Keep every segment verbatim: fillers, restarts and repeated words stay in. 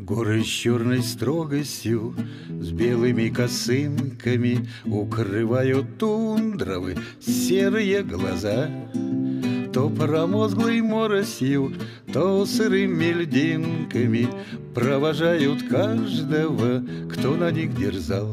Горы с черной строгостью, с белыми косынками укрывают тундровы серые глаза. То промозглой моросью, то сырыми льдинками провожают каждого, кто на них дерзал.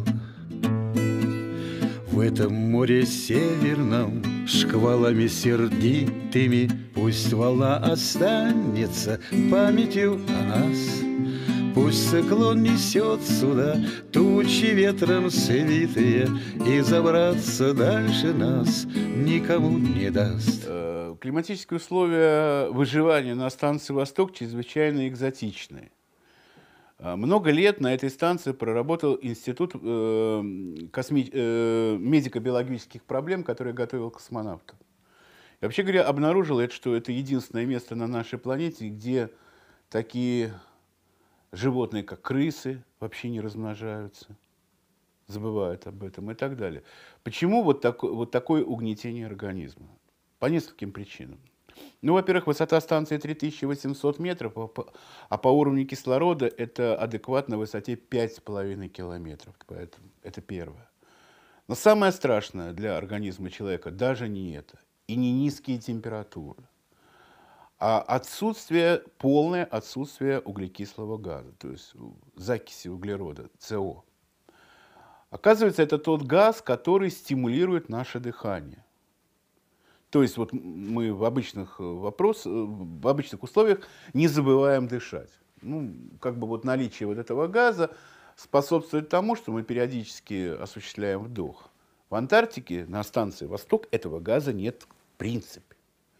В этом море северном, шквалами сердитыми, пусть волна останется памятью о нас. Пусть циклон несет сюда тучи ветром свитые, и забраться дальше нас никому не даст. Климатические условия выживания на станции «Восток» чрезвычайно экзотичные. Много лет на этой станции проработал Институт э, косми... э, медико-биологических проблем, который готовил космонавтов. И вообще говоря, обнаружил, это, что это единственное место на нашей планете, где такие животные, как крысы, вообще не размножаются, забывают об этом и так далее. Почему вот, так... вот такое угнетение организма? По нескольким причинам. Ну, во-первых, высота станции три тысячи восемьсот метров, а по уровню кислорода это адекватно высоте пять с половиной километров. Поэтому это первое. Но самое страшное для организма человека даже не это, и не низкие температуры, а отсутствие, полное отсутствие углекислого газа, то есть закиси углерода, СО. Оказывается, это тот газ, который стимулирует наше дыхание. То есть вот мы в обычных, вопрос, в обычных условиях не забываем дышать. Ну, как бы вот наличие вот этого газа способствует тому, что мы периодически осуществляем вдох. В Антарктике на станции «Восток» этого газа нет в принципе.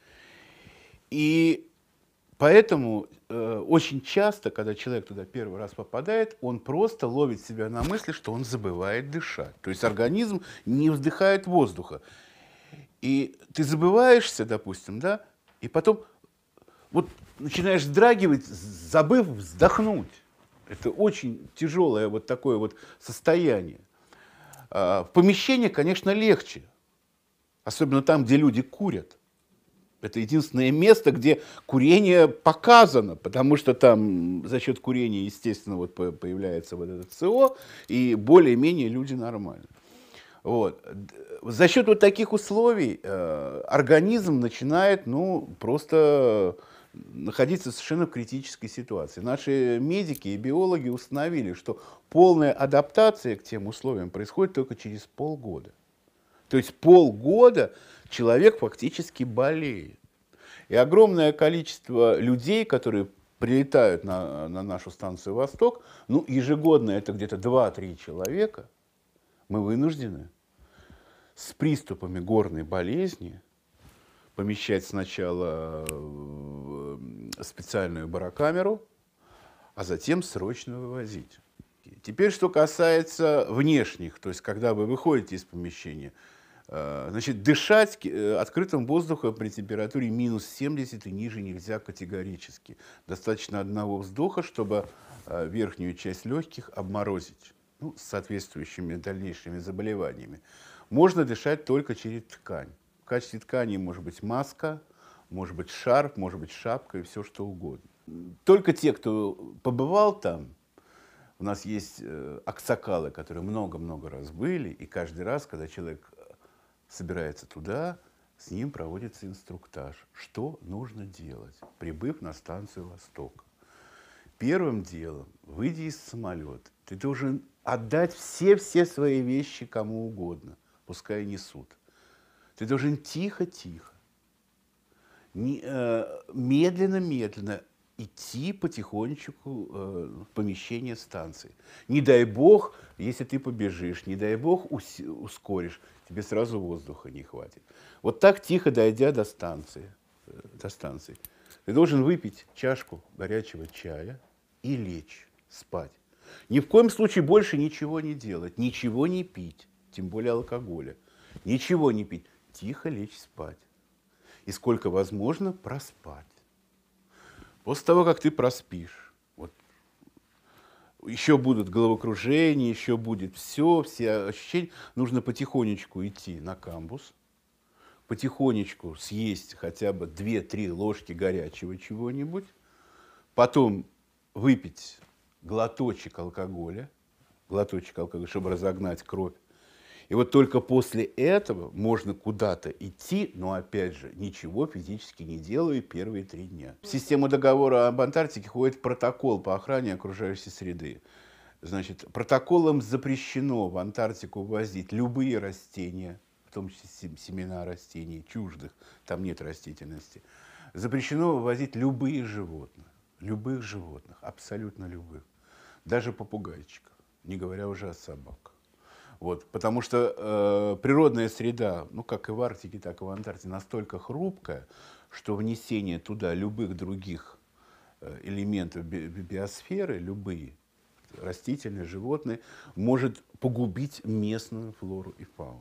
И поэтому э, очень часто, когда человек туда первый раз попадает, он просто ловит себя на мысли, что он забывает дышать. То есть организм не вдыхает воздуха. И ты забываешься, допустим, да, и потом вот начинаешь вздрагивать, забыв вздохнуть. Это очень тяжелое вот такое вот состояние. А в помещении, конечно, легче. Особенно там, где люди курят. Это единственное место, где курение показано, потому что там за счет курения, естественно, вот появляется вот этот СО, и более-менее люди нормальны. Вот. За счет вот таких условий э, организм начинает, ну, просто находиться совершенно в критической ситуации. Наши медики и биологи установили, что полная адаптация к тем условиям происходит только через полгода. То есть полгода человек фактически болеет. И огромное количество людей, которые прилетают на, на нашу станцию «Восток», ну, ежегодно это где-то два-три человека, мы вынуждены с приступами горной болезни помещать сначала в специальную барокамеру, а затем срочно вывозить. Теперь, что касается внешних, то есть когда вы выходите из помещения, значит, дышать открытым воздухом при температуре минус семьдесят и ниже нельзя категорически. Достаточно одного вздоха, чтобы верхнюю часть легких обморозить, ну, с соответствующими дальнейшими заболеваниями. Можно дышать только через ткань. В качестве ткани может быть маска, может быть шарф, может быть шапка и все что угодно. Только те, кто побывал там, у нас есть аксакалы, которые много-много раз были, и каждый раз, когда человек собирается туда, с ним проводится инструктаж, что нужно делать, прибыв на станцию «Восток». Первым делом, выйдя из самолета, ты должен отдать все-все свои вещи кому угодно, пускай несут. Ты должен тихо-тихо, медленно-медленно идти потихонечку э, в помещение станции. Не дай бог, если ты побежишь, не дай бог ускоришь, тебе сразу воздуха не хватит. Вот так тихо дойдя до станции, э, до станции, ты должен выпить чашку горячего чая и лечь спать. Ни в коем случае больше ничего не делать, ничего не пить, тем более алкоголя. Ничего не пить, тихо лечь спать. И сколько возможно проспать. После того, как ты проспишь, вот, еще будут головокружения, еще будет все, все ощущения, нужно потихонечку идти на камбус, потихонечку съесть хотя бы две-три ложки горячего чего-нибудь, потом выпить глоточек алкоголя, глоточек алкоголя, чтобы разогнать кровь. И вот только после этого можно куда-то идти, но опять же, ничего физически не делая первые три дня. В систему договора об Антарктике входит протокол по охране окружающей среды. Значит, протоколом запрещено в Антарктику ввозить любые растения, в том числе семена растений чуждых, там нет растительности. Запрещено вывозить любые животных, любых животных, абсолютно любых, даже попугайчиков, не говоря уже о собаках. Вот, потому что э, природная среда, ну как и в Арктике, так и в Антарктике, настолько хрупкая, что внесение туда любых других э, элементов би биосферы, любые, растительные, животные, может погубить местную флору и фауну.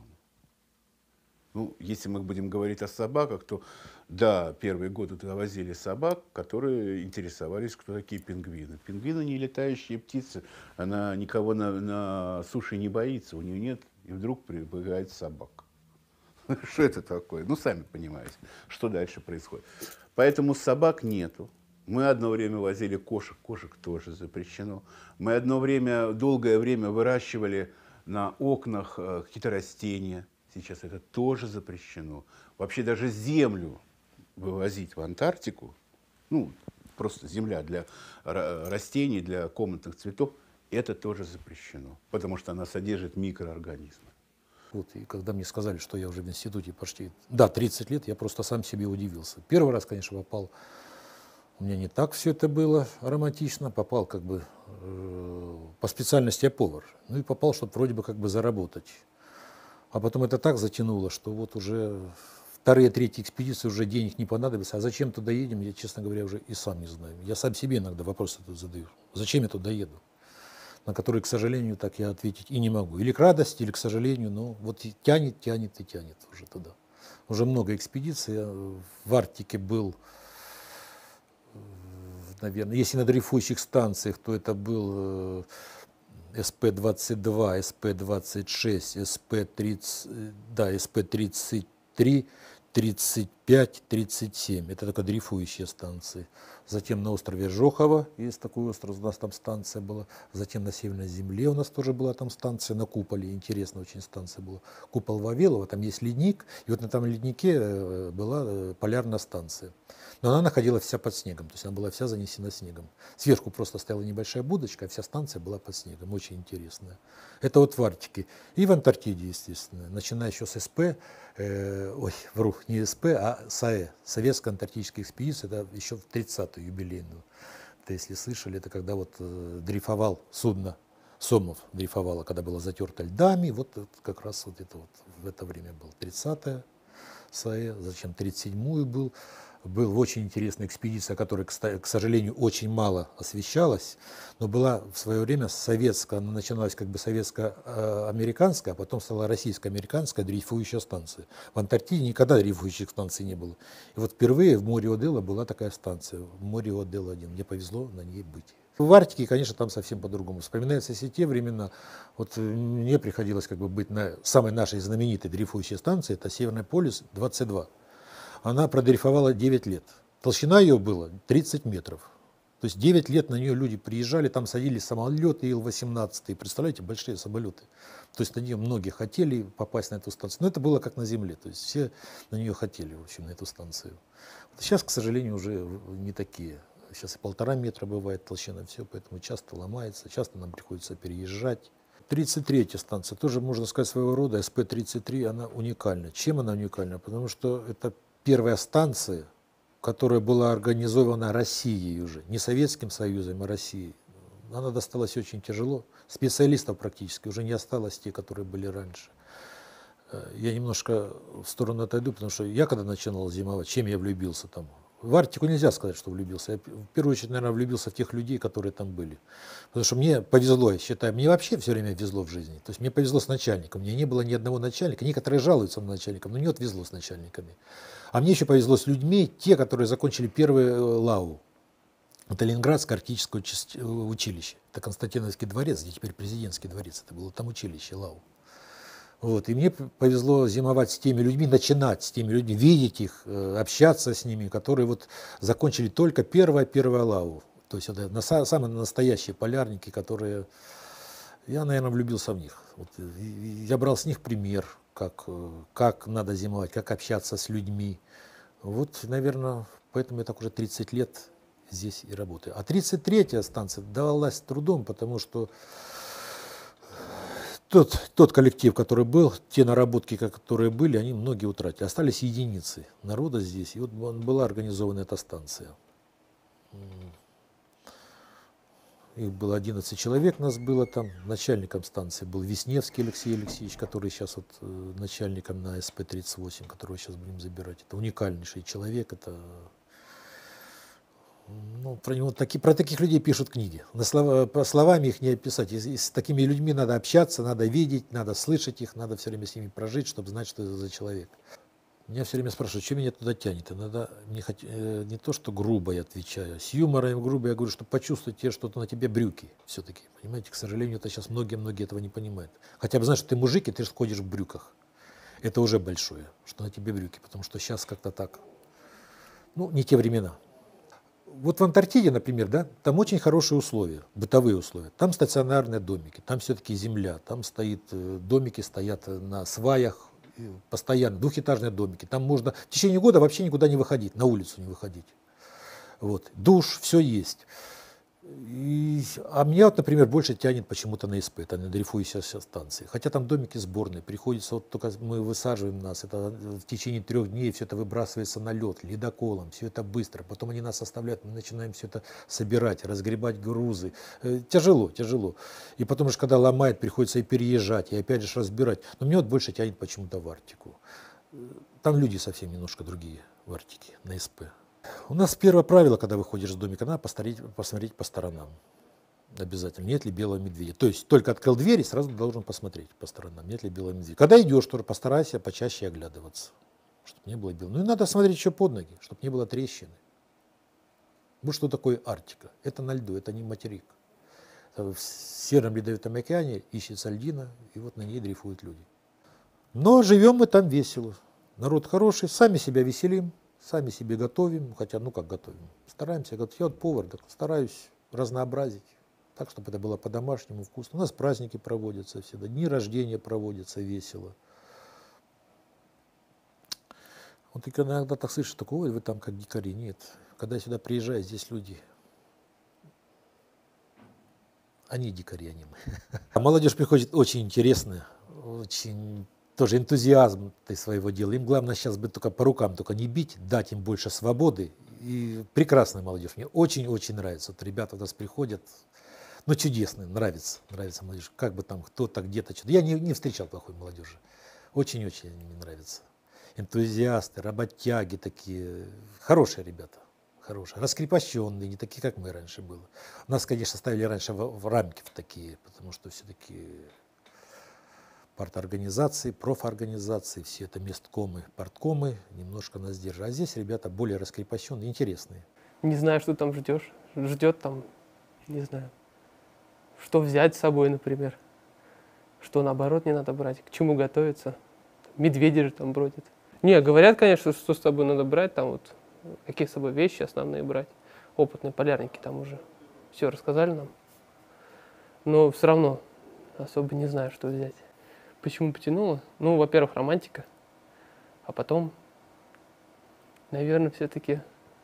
Ну, если мы будем говорить о собаках, то да, первые годы туда возили собак, которые интересовались, кто такие пингвины. Пингвины не летающие птицы, она никого на, на суше не боится, у нее нет, и вдруг прибегает собака. Что это такое? Ну, сами понимаете, что дальше происходит. Поэтому собак нету. Мы одно время возили кошек, кошек тоже запрещено. Мы одно время, долгое время выращивали на окнах какие-то растения. Сейчас это тоже запрещено. Вообще даже землю вывозить в Антарктику, ну, просто земля для растений, для комнатных цветов, это тоже запрещено, потому что она содержит микроорганизмы. Вот, и когда мне сказали, что я уже в институте почти, да, тридцать лет, я просто сам себе удивился. Первый раз, конечно, попал, у меня не так все это было романтично, попал как бы э, по специальности я повар, ну и попал, чтобы вроде бы как бы заработать. А потом это так затянуло, что вот уже вторые, третьи экспедиции уже денег не понадобится. А зачем туда едем, я, честно говоря, уже и сам не знаю. Я сам себе иногда вопросы тут задаю. Зачем я туда еду? На которые, к сожалению, так я ответить и не могу. Или к радости, или к сожалению, но вот и тянет, тянет и тянет уже туда. Уже много экспедиций. Я в Арктике был, наверное, если на дрейфующих станциях, то это был эс пэ двадцать два, эс пэ двадцать шесть, эс пэ тридцать, да, эс пэ тридцать три, тридцать пять, тридцать семь. Это только дрейфующие станции. Затем на острове Жохово, есть такой остров, у нас там станция была. Затем на Северной Земле у нас тоже была там станция, на Куполе, интересная очень станция была. Купол Вавилова, там есть ледник, и вот на этом леднике была полярная станция. Но она находилась вся под снегом, то есть она была вся занесена снегом. Сверху просто стояла небольшая будочка, а вся станция была под снегом, очень интересная. Это вот в Арктике. И в Антарктиде, естественно, начиная еще с эс пэ, э, ой, вру, не эс пэ, а эс а э, Советская антарктическая экспедиция, это еще в тридцатую юбилейную. Это, если слышали, это когда вот э, дрейфовал судно, Сомов дрейфовало, когда было затерто льдами, вот, вот как раз вот это вот в это время был тридцатая эс а э, зачем тридцать седьмую был. Была очень интересная экспедиция, которая, к сожалению, очень мало освещалась, но была в свое время советская, она начиналась как бы советско-американская, а потом стала российско-американская дрейфующая станция. В Антарктиде никогда дрейфующих станций не было. И вот впервые в море Оделла была такая станция, в море Оделла один. Мне повезло на ней быть. В Арктике, конечно, там совсем по-другому. Вспоминаются все те времена. Вот мне приходилось как бы быть на самой нашей знаменитой дрейфующей станции, это Северный полюс двадцать два. Она продрейфовала девять лет. Толщина ее была тридцать метров. То есть девять лет на нее люди приезжали, там садились самолеты ил восемнадцать. Представляете, большие самолеты. То есть на нее многие хотели попасть на эту станцию. Но это было как на Земле. То есть все на нее хотели, в общем, на эту станцию. Вот сейчас, к сожалению, уже не такие. Сейчас и полтора метра бывает толщина, все, поэтому часто ломается, часто нам приходится переезжать. тридцать третья станция, тоже, можно сказать, своего рода, эс пэ тридцать три, она уникальна. Чем она уникальна? Потому что это первая станция, которая была организована Россией уже, не Советским Союзом, а Россией. Она досталась очень тяжело. Специалистов практически уже не осталось, те, которые были раньше. Я немножко в сторону отойду, потому что я, когда начинал зимовать, чем я влюбился там? В Арктику нельзя сказать, что влюбился. Я в первую очередь, наверное, влюбился в тех людей, которые там были. Потому что мне повезло, я считаю, мне вообще все время везло в жизни. То есть мне повезло с начальником. У меня не было ни одного начальника. Некоторые жалуются на начальников, но мне вот везло с начальниками. А мне еще повезло с людьми, те, которые закончили первый ЛАУ. Это Ленинградское арктическое училище. Это Константиновский дворец, где теперь президентский дворец. Это было там училище ЛАУ. Вот. И мне повезло зимовать с теми людьми, начинать с теми людьми, видеть их, общаться с ними, которые вот закончили только первое-первое ЛАУ. То есть это на, самые настоящие полярники, которые... Я, наверное, влюбился в них. Вот, я брал с них пример, как, как надо зимовать, как общаться с людьми. Вот, наверное, поэтому я так уже тридцать лет здесь и работаю. А тридцать третья станция давалась трудом, потому что тот, тот коллектив, который был, те наработки, которые были, они многие утратили. Остались единицы народа здесь. И вот была организована эта станция. Их было одиннадцать человек, нас было там. Начальником станции был Весневский Алексей Алексеевич, который сейчас вот э, начальником на эс пэ тридцать восемь, которого сейчас будем забирать. Это уникальнейший человек. Это, ну, про него таки, про таких людей пишут книги. На слова, по словами их не описать. И, и с такими людьми надо общаться, надо видеть, надо слышать их, надо все время с ними прожить, чтобы знать, что это за человек. Меня все время спрашивают, что меня туда тянет. Иногда мне хоть, э, не то, что грубо я отвечаю, с юмором грубо я говорю, чтобы почувствовать те, что на тебе брюки все-таки. Понимаете, к сожалению, это сейчас многие-многие этого не понимают. Хотя бы знаешь, что ты мужик, и ты же ходишь в брюках. Это уже большое, что на тебе брюки, потому что сейчас как-то так. Ну, не те времена. Вот в Антарктиде, например, да, там очень хорошие условия, бытовые условия. Там стационарные домики, там все-таки земля, там стоит, домики стоят на сваях, постоянно, двухэтажные домики. Там можно в течение года вообще никуда не выходить, на улицу не выходить. Вот. Душ, все есть. И, а меня, вот, например, больше тянет почему-то на эс пэ, это на дрейфующей станции. Хотя там домики сборные, приходится, вот только мы высаживаем нас, это в течение трех дней все это выбрасывается на лед, ледоколом, все это быстро. Потом они нас оставляют, мы начинаем все это собирать, разгребать грузы. Э, тяжело, тяжело. И потом же, когда ломает, приходится и переезжать, и опять же разбирать. Но меня вот больше тянет почему-то в Арктику. Там люди совсем немножко другие в Арктике, на эс пэ. У нас первое правило, когда выходишь из домика, надо посмотреть, посмотреть по сторонам. Обязательно, нет ли белого медведя. То есть только открыл дверь и сразу должен посмотреть по сторонам, нет ли белого медведя. Когда идешь, тоже постарайся почаще оглядываться, чтобы не было белого. Ну и надо смотреть еще под ноги, чтобы не было трещины. Вот что такое Арктика. Это на льду, это не материк. В Сером Ледовитом океане ищется льдина, и вот на ней дрейфуют люди. Но живем мы там весело. Народ хороший, сами себя веселим. Сами себе готовим, хотя, ну как готовим, стараемся, я вот повар, так стараюсь разнообразить, так, чтобы это было по-домашнему вкусно. У нас праздники проводятся всегда, дни рождения проводятся весело. Вот иногда так слышишь, такое, вы там как дикари, нет. Когда я сюда приезжаю, здесь люди, они дикари, они мы. А молодежь приходит очень интересная, очень... Тоже энтузиазм своего дела. Им главное сейчас бы только по рукам только не бить, дать им больше свободы. И прекрасная молодежь. Мне очень-очень нравится. Вот ребята у нас приходят, ну чудесные, нравится, нравится молодежь. Как бы там кто-то где-то что-то. Я не, не встречал плохой молодежи. Очень-очень мне нравится. Энтузиасты, работяги такие. Хорошие ребята. Хорошие. Раскрепощенные, не такие, как мы раньше было. Нас, конечно, ставили раньше в, в рамки в такие, потому что все-таки... парторганизации, профорганизации, все это месткомы, парткомы немножко нас держат. А здесь ребята более раскрепощенные, интересные. Не знаю, что там ждешь. Ждет там, не знаю, что взять с собой, например. Что наоборот не надо брать, к чему готовиться. Медведи же там бродят. Не, говорят, конечно, что с собой надо брать, там вот, какие с собой вещи основные брать. Опытные полярники там уже все рассказали нам. Но все равно особо не знаю, что взять. Почему потянуло? Ну, во-первых, романтика, а потом, наверное, все-таки,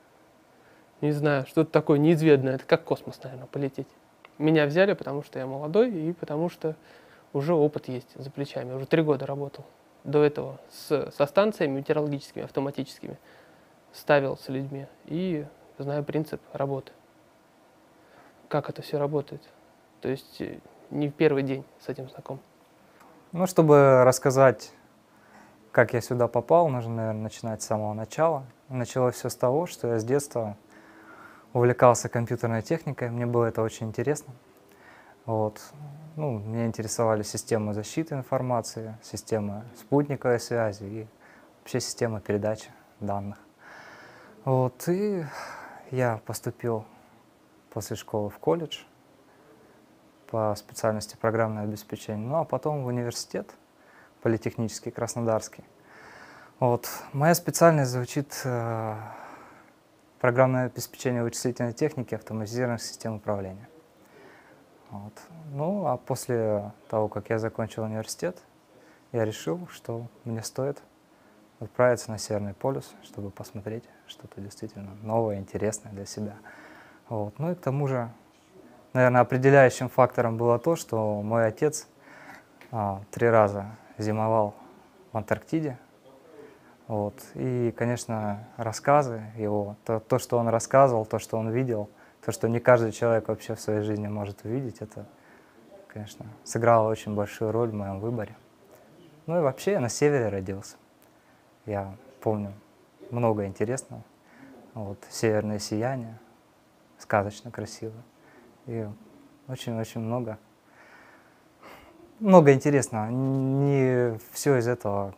не знаю, что-то такое неизведанное. Это как космос, наверное, полететь. Меня взяли, потому что я молодой и потому что уже опыт есть за плечами. Уже три года работал. До этого с, со станциями метеорологическими, автоматическими ставил с людьми и знаю принцип работы. Как это все работает. То есть не в первый день с этим знаком. Ну, чтобы рассказать, как я сюда попал, нужно, наверное, начинать с самого начала. Началось все с того, что я с детства увлекался компьютерной техникой, мне было это очень интересно. Вот. Ну, меня интересовали системы защиты информации, системы спутниковой связи и вообще системы передачи данных. Вот. И я поступил после школы в колледж по специальности программное обеспечение, ну а потом в университет политехнический, Краснодарский. Вот. Моя специальность звучит э, программное обеспечение вычислительной техники, автоматизированных систем управления. Вот. Ну, а после того, как я закончил университет, я решил, что мне стоит отправиться на Северный полюс, чтобы посмотреть что-то действительно новое, интересное для себя. Вот. Ну и к тому же, наверное, определяющим фактором было то, что мой отец а, три раза зимовал в Антарктиде. Вот. И, конечно, рассказы его, то, то, что он рассказывал, то, что он видел, то, что не каждый человек вообще в своей жизни может увидеть, это, конечно, сыграло очень большую роль в моем выборе. Ну и вообще я на севере родился. Я помню много интересного. Вот, северное сияние, сказочно красиво. И очень-очень много, много интересного. Не все из этого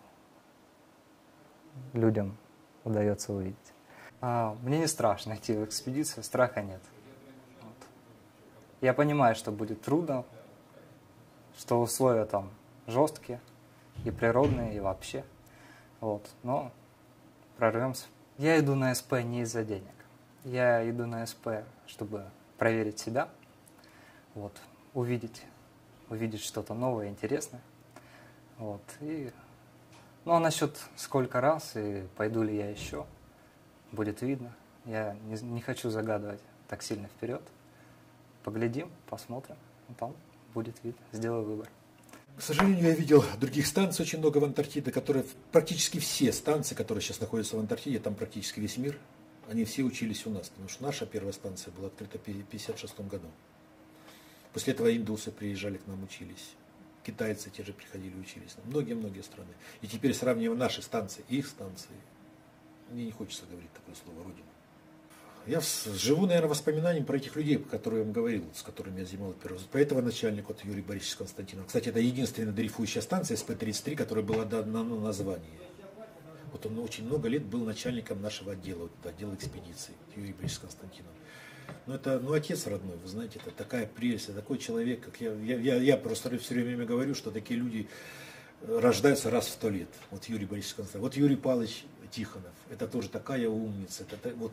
людям удается увидеть. А, мне не страшно идти в экспедицию, страха нет. Вот. Я понимаю, что будет трудно, что условия там жесткие, и природные, и вообще. Вот. Но прорвемся. Я иду на СП не из-за денег. Я иду на СП, чтобы проверить себя, вот, увидеть, увидеть что-то новое, интересное. Вот. И, ну а насчет сколько раз и пойду ли я еще, будет видно. Я не, не хочу загадывать так сильно вперед. Поглядим, посмотрим, и там будет видно. Сделаю выбор. К сожалению, я видел других станций очень много в Антарктиде, которые практически все станции, которые сейчас находятся в Антарктиде, там практически весь мир, они все учились у нас, потому что наша первая станция была открыта в пятьдесят шестом году. После этого индусы приезжали к нам, учились, китайцы те же приходили, учились, многие-многие страны. И теперь сравнивая наши станции и их станции, мне не хочется говорить такое слово «родина». Я живу, наверное, воспоминанием про этих людей, которые я вам говорил, с которыми я зимовал первый раз. Про этого начальника, вот Юрий Борисович Константинов. Кстати, это единственная дрейфующая станция эс пэ тридцать три, которая была дана на название. Вот он очень много лет был начальником нашего отдела, вот, отдела экспедиции, Юрий Борисович Константинов. Ну, это, ну, отец родной, вы знаете, это такая прелесть, такой человек, как я. Я, я, я просто все время говорю, что такие люди рождаются раз в сто лет. Вот Юрий Борисович Константинов. Вот Юрий Павлович Тихонов. Это тоже такая умница. Это, вот,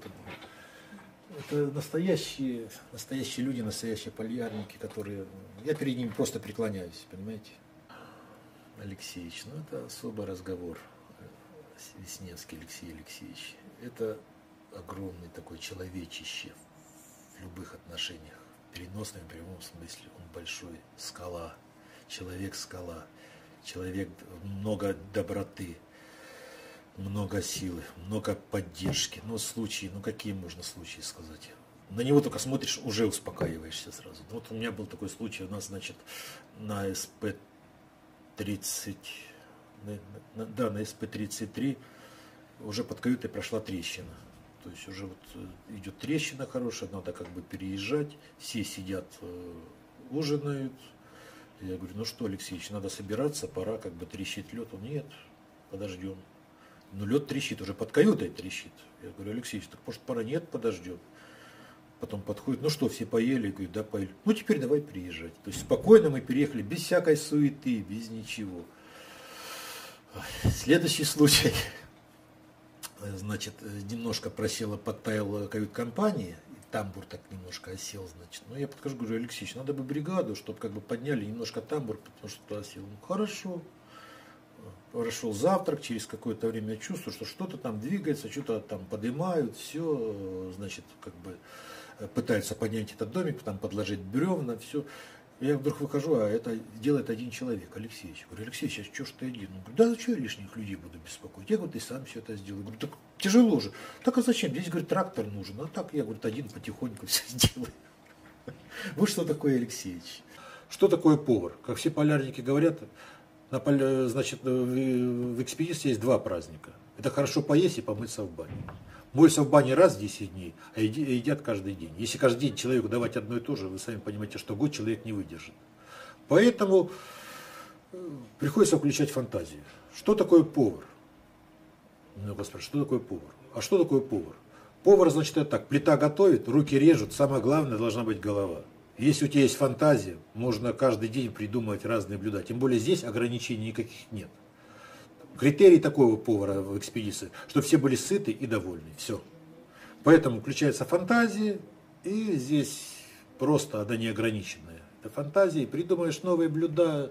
это настоящие, настоящие люди, настоящие полярники, которые... Я перед ними просто преклоняюсь, понимаете? Алексеевич, ну это особый разговор. Веснецкий Алексей Алексеевич. Это огромный такой человечище в любых отношениях. В переносном и прямом смысле. Он большой, скала. Человек-скала. Человек, много доброты. Много силы, много поддержки. Ну, случаи, ну какие можно случаи сказать? На него только смотришь, уже успокаиваешься сразу. Вот у меня был такой случай, у нас, значит, на эс пэ тридцать, да, на эс пэ тридцать три уже под каютой прошла трещина. То есть уже вот идет трещина хорошая, надо как бы переезжать, все сидят, ужинают. Я говорю, ну что, Алексеевич, надо собираться, пора как бы трещит лед. Он, нет, подождем. Ну, лед трещит, уже под каютой трещит. Я говорю, Алексей, так может пора? Нет, подождем. Потом подходит, ну что, все поели? Я говорю, да, поели. Ну, теперь давай приезжать. То есть спокойно мы переехали, без всякой суеты, без ничего. Следующий случай. Значит, немножко просела, подтаяла кают-компания, тамбур так немножко осел, значит. Ну, я подхожу, говорю, Алексей, надо бы бригаду, чтобы как бы подняли немножко тамбур, потому что осел. Ну, хорошо. Прошел завтрак, через какое-то время я чувствую, что что-то там двигается, что-то там поднимают, все, значит, как бы пытаются поднять этот домик, там подложить бревна, все. Я вдруг выхожу, а это делает один человек, Алексеевич. Я говорю, Алексеевич, а что ж ты один? Он говорит, да зачем я лишних людей буду беспокоить? Я говорю, ты сам все это сделал. Я говорю, так тяжело же. Так а зачем? Здесь, говорит, трактор нужен. А так я, говорит, один потихоньку все сделаю. Вот что такое Алексеевич. Что такое повар? Как все полярники говорят, на, значит, в экспедиции есть два праздника. Это хорошо поесть и помыться в бане. Моются в бане раз в десять дней, а едят каждый день. Если каждый день человеку давать одно и то же, вы сами понимаете, что год человек не выдержит. Поэтому приходится включать фантазию. Что такое повар? Много спрашивают, что такое повар? А что такое повар? Повар, значит, это так, плита готовит, руки режут, самое главное должна быть голова. Если у тебя есть фантазия, можно каждый день придумывать разные блюда. Тем более здесь ограничений никаких нет. Критерий такого повара в экспедиции, чтобы все были сыты и довольны. Все. Поэтому включается фантазия, и здесь просто она неограниченная. Это фантазия, придумаешь новые блюда,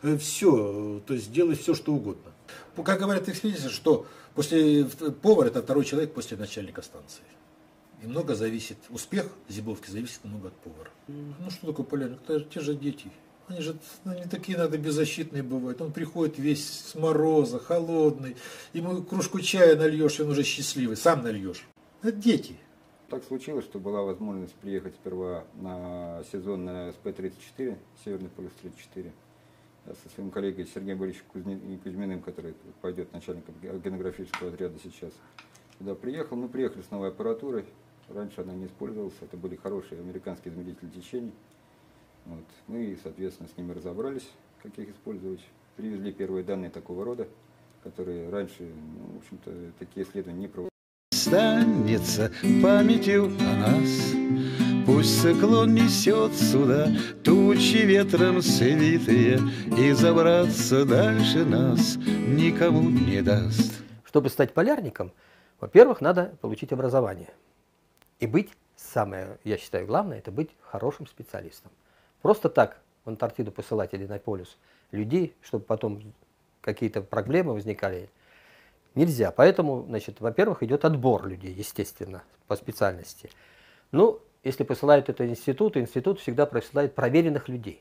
все, то есть делай все, что угодно. Как говорят экспедиции, что после повар это второй человек после начальника станции. И много зависит, успех зимовки зависит много от повара. Ну что такое полярник? Это те же дети. Они же ну, не такие иногда беззащитные бывают. Он приходит весь с мороза, холодный. Ему кружку чая нальешь, и он уже счастливый. Сам нальешь. Это дети. Так случилось, что была возможность приехать сперва на сезон на эс пэ тридцать четыре, Северный полюс тридцать четыре. Я со своим коллегой Сергеем Борисовичем Кузьминым, который пойдет начальником географического отряда сейчас, туда приехал. Мы приехали с новой аппаратурой. Раньше она не использовалась. Это были хорошие американские измерители течений. Вот. Мы, соответственно, с ними разобрались, как их использовать. Привезли первые данные такого рода, которые раньше, ну, в общем-то, такие исследования не проводили. Останется памятью о нас. Пусть циклон несет сюда тучи ветром свитые, и забраться дальше нас никому не даст. Чтобы стать полярником, во-первых, надо получить образование. И быть, самое, я считаю, главное, это быть хорошим специалистом. Просто так в Антарктиду посылать или на полюс людей, чтобы потом какие-то проблемы возникали, нельзя. Поэтому, значит, во-первых, идет отбор людей, естественно, по специальности. Ну, если посылают это институт, институт всегда присылает проверенных людей.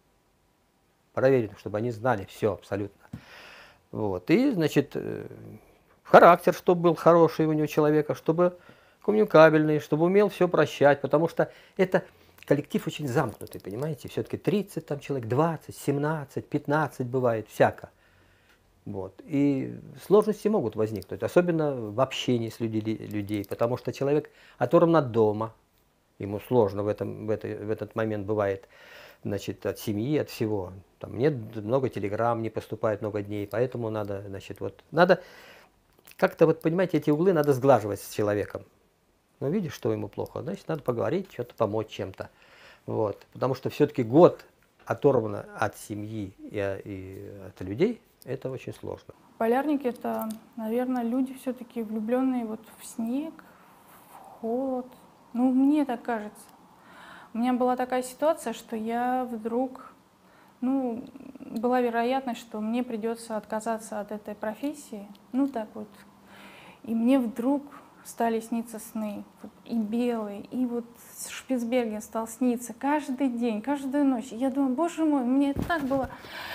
Проверенных, чтобы они знали все абсолютно. Вот. И, значит, характер, чтобы был хороший у него человека, чтобы коммуникабельный, чтобы умел все прощать, потому что это коллектив очень замкнутый, понимаете, все-таки тридцать там человек, двадцать, семнадцать, пятнадцать бывает, всяко. Вот. И сложности могут возникнуть, особенно в общении с людьми, людей, потому что человек оторван дома, ему сложно в, этом, в, это, в этот момент бывает, значит, от семьи, от всего. Там нет много телеграмм, не поступает много дней, поэтому надо, значит, вот, надо как-то, вот, понимаете, эти углы надо сглаживать с человеком. Ну, видишь, что ему плохо, значит, надо поговорить, что-то помочь чем-то. Вот. Потому что все-таки год оторвано от семьи и, и от людей, это очень сложно. Полярники — это, наверное, люди все-таки влюбленные вот в снег, в холод. Ну, мне так кажется. У меня была такая ситуация, что я вдруг, ну, была вероятность, что мне придется отказаться от этой профессии. Ну, так вот. И мне вдруг стали сниться сны, вот, и белые, и вот Шпицберген стал сниться каждый день, каждую ночь. И я думаю, боже мой, мне так было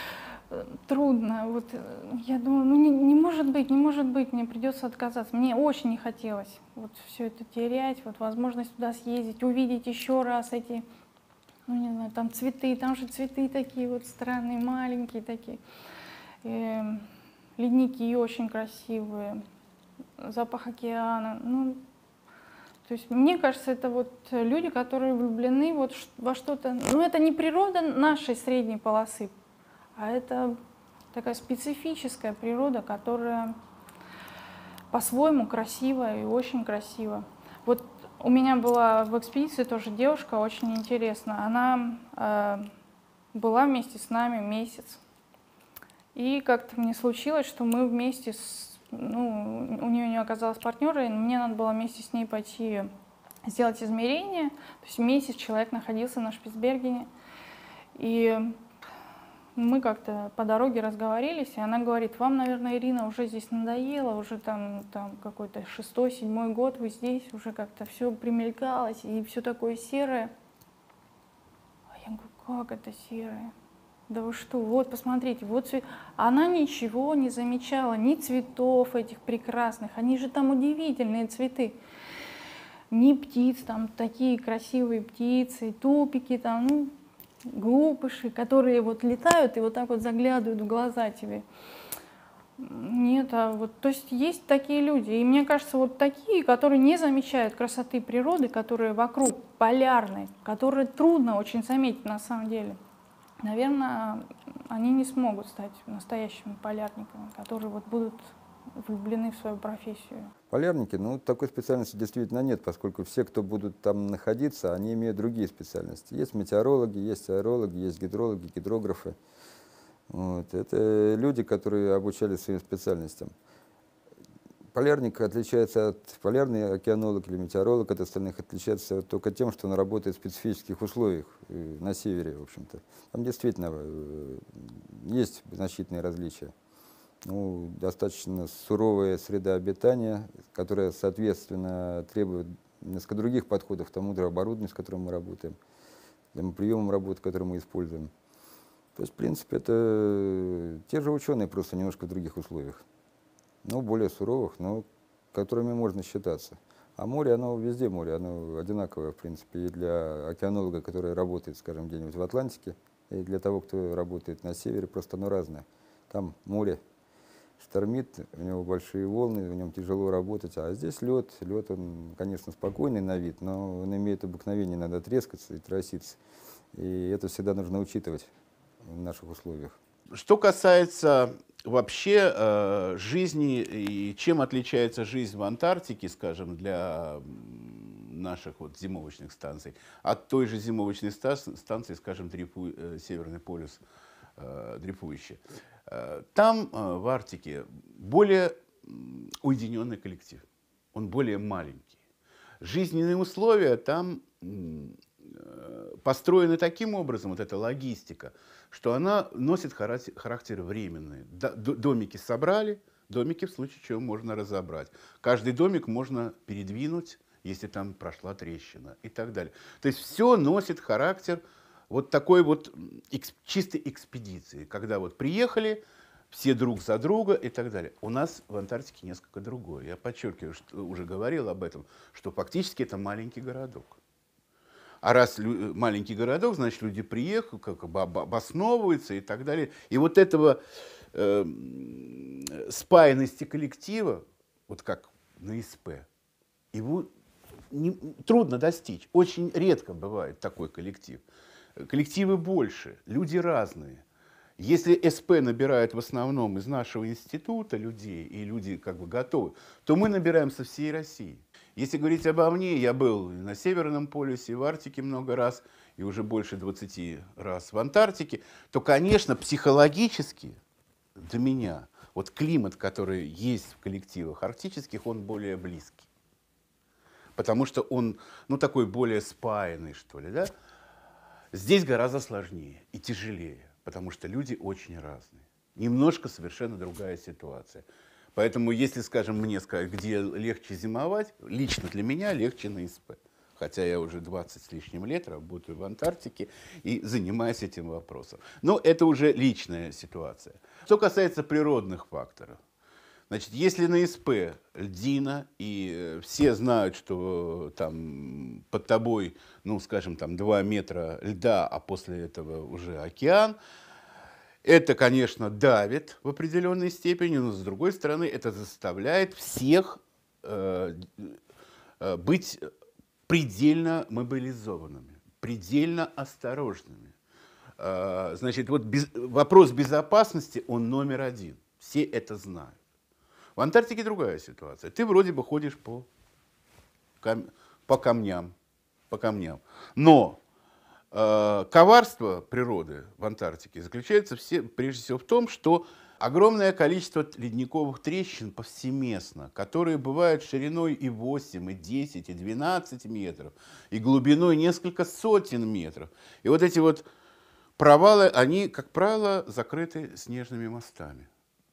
трудно. Вот, я думаю, ну не, не может быть, не может быть, мне придется отказаться. Мне очень не хотелось вот все это терять, вот возможность туда съездить, увидеть еще раз эти, ну не знаю, там цветы, там же цветы такие вот странные, маленькие такие, и ледники очень красивые. Запах океана, ну, то есть мне кажется, это вот люди, которые влюблены вот во что-то, ну, это не природа нашей средней полосы, а это такая специфическая природа, которая по-своему красивая и очень красива. Вот у меня была в экспедиции тоже девушка очень интересная, она э, была вместе с нами месяц, и как-то мне случилось, что мы вместе с Ну, у нее не оказалось партнера, и мне надо было вместе с ней пойти сделать измерения. То есть месяц человек находился на Шпицбергене. И мы как-то по дороге разговорились, и она говорит, вам, наверное, Ирина, уже здесь надоело, уже там, там какой-то шестой, седьмой год вы здесь, уже как-то все примелькалось, и все такое серое. А я говорю, как это серое? Да вы что, вот, посмотрите, вот цвет. Она ничего не замечала, ни цветов этих прекрасных, они же там удивительные цветы. Ни птиц, там такие красивые птицы, тупики, там, ну, глупыши, которые вот летают и вот так вот заглядывают в глаза тебе. Нет, а вот, то есть есть такие люди, и мне кажется, вот такие, которые не замечают красоты природы, которые вокруг полярной, которые трудно очень заметить на самом деле. Наверное, они не смогут стать настоящими полярниками, которые вот будут влюблены в свою профессию. Полярники, ну, такой специальности действительно нет, поскольку все, кто будут там находиться, они имеют другие специальности. Есть метеорологи, есть аэрологи, есть гидрологи, гидрографы. Вот. Это люди, которые обучались своим специальностям. Полярник отличается от полярный океанолог или метеоролог от остальных, отличается только тем, что он работает в специфических условиях э, на севере, в общем-то. Там действительно э, есть значительные различия. Ну, достаточно суровая среда обитания, которая, соответственно, требует несколько других подходов к тому оборудованию, с которым мы работаем, к тому приемам работы, которые мы используем. То есть, в принципе, это те же ученые, просто немножко в других условиях. Ну, более суровых, но которыми можно считаться. А море, оно везде море, оно одинаковое, в принципе, и для океанолога, который работает, скажем, где-нибудь в Атлантике, и для того, кто работает на севере, просто оно разное. Там море штормит, у него большие волны, в нем тяжело работать, а здесь лед. Лед, он, конечно, спокойный на вид, но он имеет обыкновение иногда трескаться и троситься. И это всегда нужно учитывать в наших условиях. Что касается вообще э, жизни и чем отличается жизнь в Антарктике, скажем, для наших вот зимовочных станций, от той же зимовочной станции, скажем, дрейфу, э, Северный полюс э, дрейфующий. Э, там, э, в Арктике, более уединенный коллектив, он более маленький. Жизненные условия там построены таким образом, вот эта логистика, что она носит характер, характер временный. Домики собрали, домики в случае чего можно разобрать. Каждый домик можно передвинуть, если там прошла трещина и так далее. То есть все носит характер вот такой вот экс, чистой экспедиции, когда вот приехали, все друг за друга и так далее. У нас в Антарктике несколько другое. Я подчеркиваю, что уже говорил об этом, что фактически это маленький городок. А раз маленький городок, значит, люди приехали, как бы обосновываются и так далее. И вот этого э, спаянности коллектива, вот как на СП, его не, трудно достичь. Очень редко бывает такой коллектив. Коллективы больше, люди разные. Если СП набирает в основном из нашего института людей, и люди как бы готовы, то мы набираем со всей России. Если говорить обо мне, я был на Северном полюсе, в Арктике много раз, и уже больше двадцати раз в Антарктике, то, конечно, психологически для меня вот климат, который есть в коллективах арктических, он более близкий. Потому что он, ну, такой более спаянный, что ли, да? Здесь гораздо сложнее и тяжелее, потому что люди очень разные. Немножко совершенно другая ситуация. Поэтому, если, скажем, мне сказать, где легче зимовать, лично для меня легче на СП. Хотя я уже двадцать с лишним лет работаю в Антарктике и занимаюсь этим вопросом. Но это уже личная ситуация. Что касается природных факторов. Значит, если на СП льдина, и все знают, что там под тобой, ну, скажем, там два метра льда, а после этого уже океан, это, конечно, давит в определенной степени, но, с другой стороны, это заставляет всех э, э, быть предельно мобилизованными, предельно осторожными. Э, значит, вот без, вопрос безопасности, он номер один. Все это знают. В Антарктике другая ситуация. Ты вроде бы ходишь по, кам, по камням, по камням. Но э, коварство природы в Антарктике заключается все, прежде всего в том, что огромное количество ледниковых трещин повсеместно, которые бывают шириной и восемь, и десять, и двенадцать метров, и глубиной несколько сотен метров. И вот эти вот провалы, они, как правило, закрыты снежными мостами.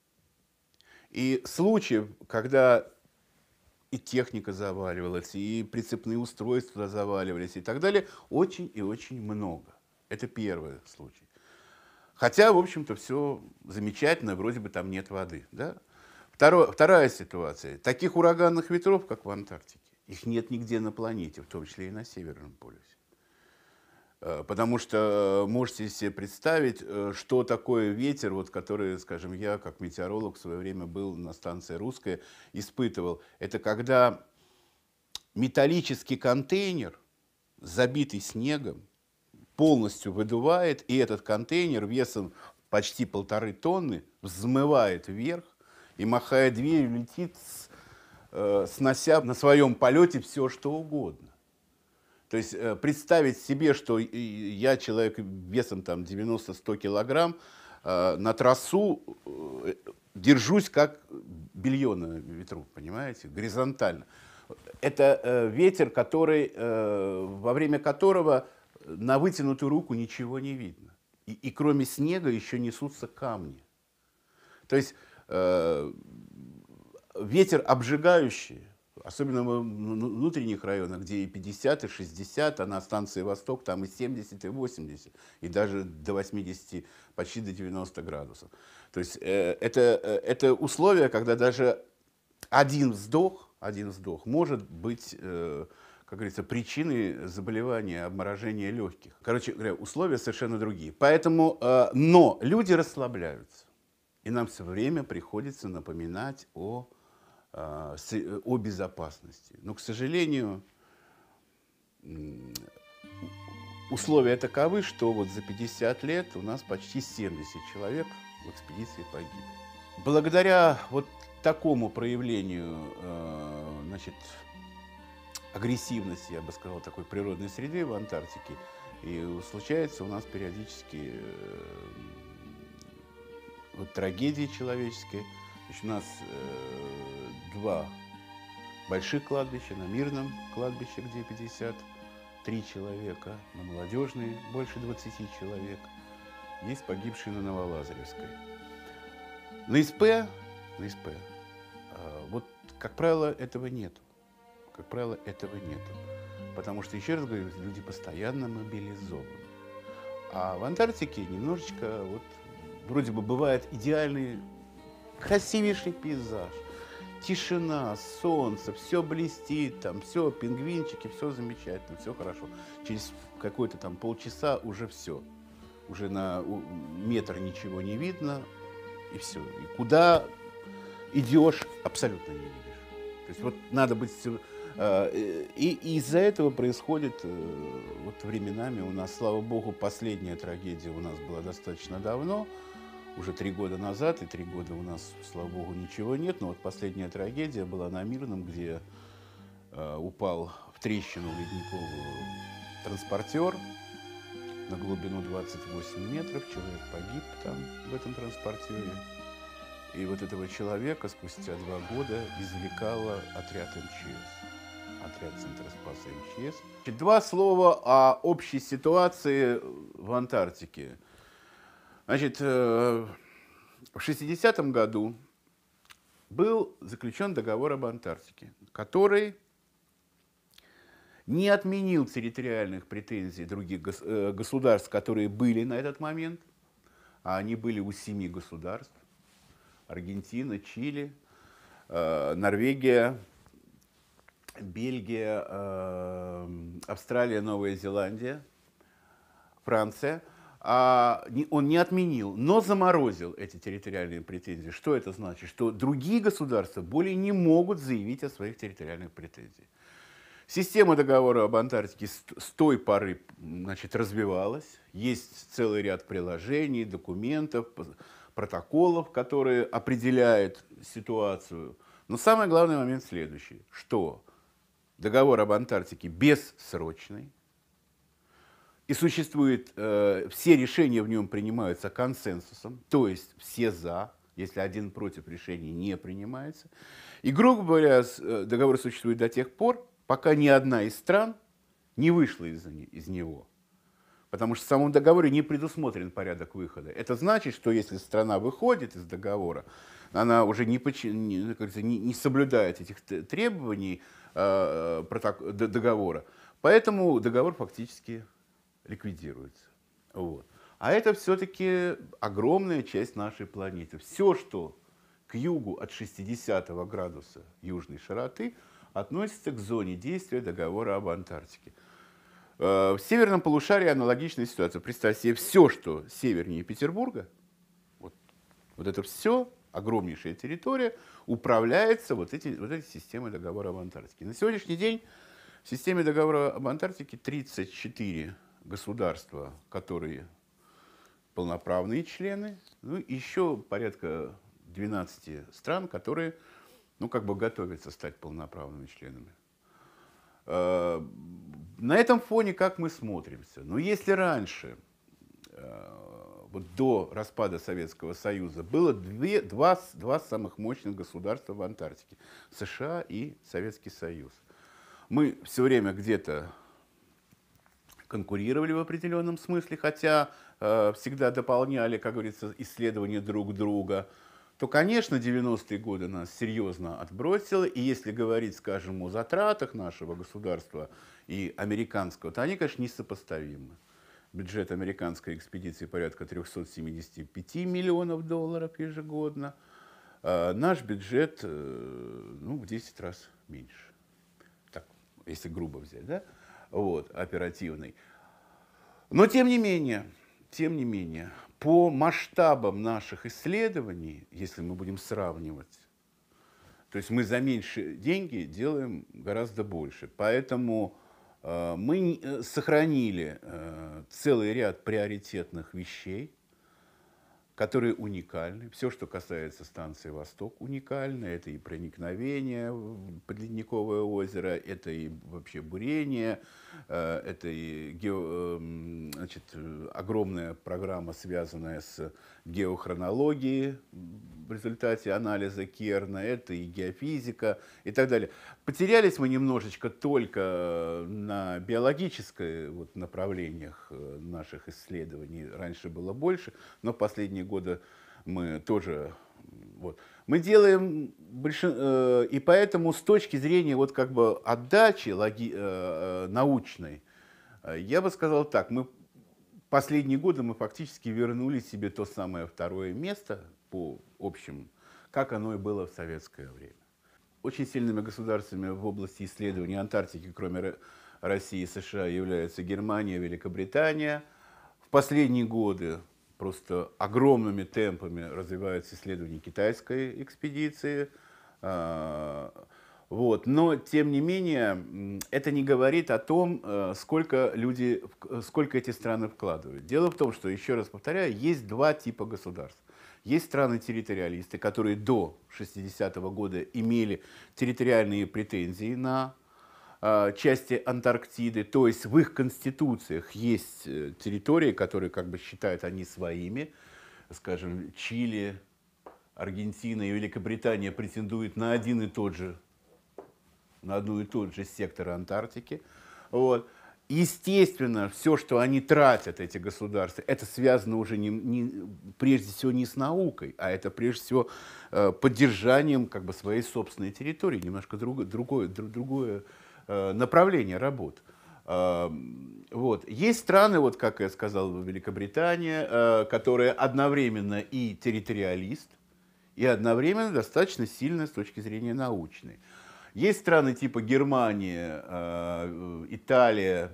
И случаев, когда и техника заваливалась, и прицепные устройства заваливались, и так далее, очень и очень много. Это первый случай. Хотя, в общем-то, все замечательно, вроде бы там нет воды. Да? Второе, вторая ситуация. Таких ураганных ветров, как в Антарктике, их нет нигде на планете, в том числе и на Северном полюсе. Потому что можете себе представить, что такое ветер, вот, который, скажем, я как метеоролог в свое время был на станции «Русская», испытывал. Это когда металлический контейнер, забитый снегом, полностью выдувает, и этот контейнер весом почти полторы тонны взмывает вверх и, махая дверью, летит, снося на своем полете все, что угодно. То есть представить себе, что я человек весом там девяносто-сто килограмм, э, на трассу э, держусь как белье на ветру, понимаете, горизонтально. Это э, ветер, который, э, во время которого на вытянутую руку ничего не видно. И, и кроме снега еще несутся камни. То есть э, ветер обжигающий, особенно в внутренних районах, где и пятьдесят, и шестьдесят, а на станции Восток там и семьдесят, и восемьдесят, и даже до восьмидесяти, почти до девяноста градусов. То есть э, это, это условия, когда даже один вздох, один вздох может быть, э, как говорится, причиной заболевания, обморожения легких. Короче говоря, условия совершенно другие. Поэтому, э, но люди расслабляются. И нам все время приходится напоминать о, э, о безопасности. Но, к сожалению, условия таковы, что вот за пятьдесят лет у нас почти семьдесят человек в экспедиции погибли. Благодаря вот такому проявлению, э, значит, агрессивности, я бы сказал, такой природной среды в Антарктике, и случается у нас периодически э, вот трагедии человеческие. Значит, у нас э, два больших кладбища: на Мирном кладбище, где пятьдесят три человека, на Молодежной больше двадцати человек. Есть погибшие на Новолазаревской. На ИСП, на ИСП, э, вот, как правило, этого нету. Как правило, этого нету. Потому что, еще раз говорю, люди постоянно мобилизованы. А в Антарктике немножечко, вот, вроде бы бывает идеальный, красивейший пейзаж. Тишина, солнце, все блестит, там, все, пингвинчики, все замечательно, все хорошо. Через какой-то там полчаса уже все. Уже на метр ничего не видно, и все. И куда идешь, абсолютно не видишь. То есть вот надо быть... И из-за этого происходит вот временами у нас, слава богу, последняя трагедия у нас была достаточно давно, уже три года назад, и три года у нас, слава богу, ничего нет, но вот последняя трагедия была на Мирном, где упал в трещину ледниковую транспортер на глубину двадцать восемь метров, человек погиб там в этом транспортере. И вот этого человека спустя два года извлекала отряд эм че эс, отряд Центра спаса эм че эс. Два слова о общей ситуации в Антарктике. Значит, в шестидесятом году был заключен договор об Антарктике, который не отменил территориальных претензий других государств, которые были на этот момент, а они были у семи государств: Аргентина, Чили, э, Норвегия, Бельгия, э, Австралия, Новая Зеландия, Франция. А не, он не отменил, но заморозил эти территориальные претензии. Что это значит? Что другие государства более не могут заявить о своих территориальных претензиях. Система договора об Антарктике с, с той поры, значит, развивалась. Есть целый ряд приложений, документов, протоколов, которые определяют ситуацию. Но самый главный момент следующий, что договор об Антарктике бессрочный, и существует, э, все решения в нем принимаются консенсусом, то есть все за, если один против, решения не принимается. И, грубо говоря, договор существует до тех пор, пока ни одна из стран не вышла из, из него. Потому что в самом договоре не предусмотрен порядок выхода. Это значит, что если страна выходит из договора, она уже не, не, как не, не соблюдает этих требований э, проток- договора. Поэтому договор фактически ликвидируется. Вот. А это все-таки огромная часть нашей планеты. Все, что к югу от шестидесятого градуса южной широты, относится к зоне действия договора об Антарктике. В северном полушарии аналогичная ситуация. Представьте себе, все, что севернее Петербурга, вот, вот это все, огромнейшая территория, управляется вот, эти, вот этой системой договора об Антарктике. На сегодняшний день в системе договора об Антарктике тридцать четыре государства, которые полноправные члены, ну, еще порядка двенадцати стран, которые, ну, как бы готовятся стать полноправными членами. На этом фоне как мы смотримся? Ну, если раньше вот до распада Советского Союза было две, два, два самых мощных государства в Антарктике – США и Советский Союз. Мы все время где-то конкурировали в определенном смысле, хотя э, всегда дополняли, как говорится, исследования друг друга. То, конечно, девяностые годы нас серьезно отбросило. И если говорить, скажем, о затратах нашего государства и американского, то они, конечно, несопоставимы. Бюджет американской экспедиции порядка трёхсот семидесяти пяти миллионов долларов ежегодно. А наш бюджет э, ну, в десять раз меньше. Так, если грубо взять, да? Вот, оперативный. Но, тем не менее, тем не менее, по масштабам наших исследований, если мы будем сравнивать, то есть мы за меньшие деньги делаем гораздо больше. Поэтому э, мы сохранили э, целый ряд приоритетных вещей, которые уникальны. Все, что касается станции «Восток», уникально. Это и проникновение в подледниковое озеро, это и вообще бурение, это и гео, значит, огромная программа, связанная с геохронологией в результате анализа Керна, это и геофизика и так далее. Потерялись мы немножечко только на биологических вот направлениях наших исследований. Раньше было больше, но в последние годы мы тоже... Вот. Мы делаем большин... И поэтому с точки зрения вот как бы отдачи логи... научной, я бы сказал так, мы последние годы мы фактически вернули себе то самое второе место по общим, как оно и было в советское время. Очень сильными государствами в области исследования Антарктики, кроме России и США, являются Германия, Великобритания. В последние годы просто огромными темпами развиваются исследования китайской экспедиции. Вот. Но, тем не менее, это не говорит о том, сколько, люди, сколько эти страны вкладывают. Дело в том, что, еще раз повторяю, есть два типа государств. Есть страны-территориалисты, которые до шестидесятого года имели территориальные претензии на э, части Антарктиды, то есть в их конституциях есть территории, которые как бы считают они своими. Скажем, Чили, Аргентина и Великобритания претендуют на один и тот же, на одну и тот же сектор Антарктики. Вот. Естественно, все, что они тратят, эти государства, это связано уже не, не, прежде всего не с наукой, а это прежде всего э, поддержанием как бы, своей собственной территории, немножко друг, другое, друг, другое э, направление работ. Э, вот. Есть страны, вот, как я сказал, Великобритания, э, которая одновременно и территориалист, и одновременно достаточно сильная с точки зрения научной. Есть страны типа Германия, Италия,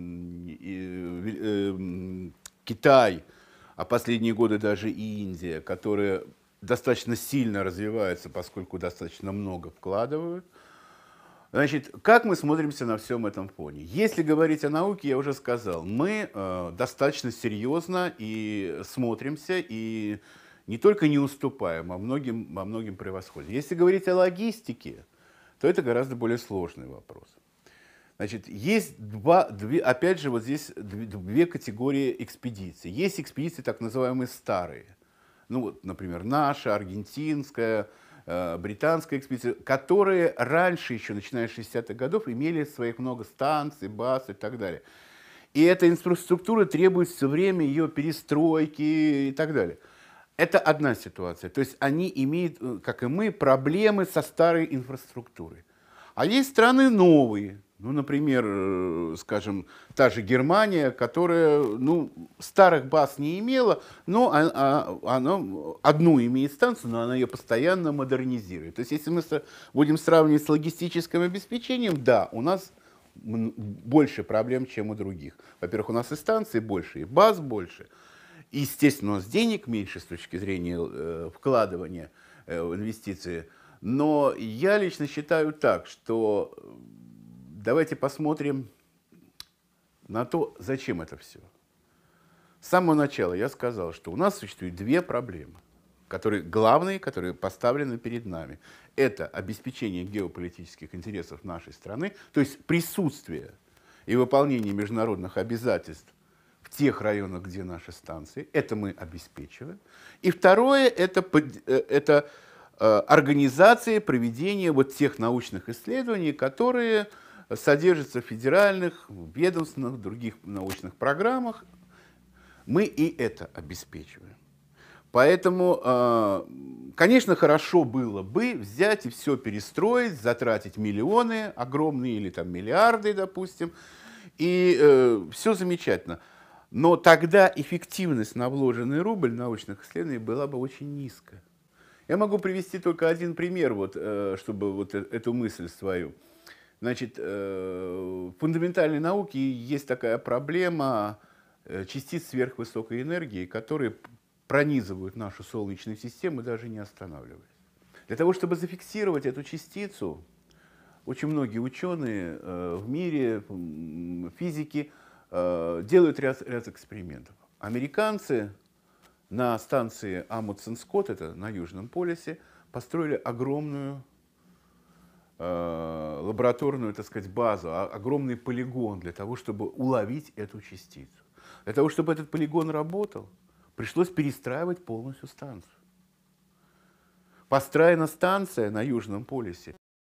Китай, а последние годы даже и Индия, которые достаточно сильно развиваются, поскольку достаточно много вкладывают. Значит, как мы смотримся на всем этом фоне? Если говорить о науке, я уже сказал, мы достаточно серьезно и смотримся, и не только не уступаем, а многим, во многим превосходим. Если говорить о логистике, то это гораздо более сложный вопрос. Значит, есть два, две, опять же, вот здесь две, две категории экспедиций. Есть экспедиции так называемые старые. Ну, вот, например, наша, аргентинская, э, британская экспедиция, которые раньше, еще начиная с шестидесятых годов, имели своих много станций, баз и так далее. И эта инфраструктура требует все время ее перестройки и так далее. Это одна ситуация. То есть они имеют, как и мы, проблемы со старой инфраструктурой. А есть страны новые. Ну, например, скажем, та же Германия, которая ну, старых баз не имела, но она одну имеет станцию, но она ее постоянно модернизирует. То есть если мы будем сравнивать с логистическим обеспечением, да, у нас больше проблем, чем у других. Во-первых, у нас и станций больше, и баз больше. Естественно, у нас денег меньше с точки зрения э, вкладывания э, в инвестиции. Но я лично считаю так, что давайте посмотрим на то, зачем это все. С самого начала я сказал, что у нас существует две проблемы, которые главные, которые поставлены перед нами. Это обеспечение геополитических интересов нашей страны, то есть присутствие и выполнение международных обязательств в тех районах, где наши станции. Это мы обеспечиваем. И второе, это, это организация проведения вот тех научных исследований, которые содержатся в федеральных, ведомственных, других научных программах. Мы и это обеспечиваем. Поэтому, конечно, хорошо было бы взять и все перестроить, затратить миллионы огромные или там миллиарды, допустим, и э, все замечательно. Но тогда эффективность на вложенный рубль научных исследований была бы очень низкая. Я могу привести только один пример, вот, э, чтобы вот эту мысль свою. Значит, э, в фундаментальной науке есть такая проблема э, частиц сверхвысокой энергии, которые пронизывают нашу Солнечную систему, даже не останавливаясь. Для того, чтобы зафиксировать эту частицу, очень многие ученые э, в мире, физики, э, делают ряд, ряд экспериментов. Американцы на станции Амундсен-Скотт, это на Южном полюсе, построили огромную э, лабораторную, так сказать, базу, огромный полигон для того, чтобы уловить эту частицу. Для того, чтобы этот полигон работал, пришлось перестраивать полностью станцию. Построена станция на Южном полюсе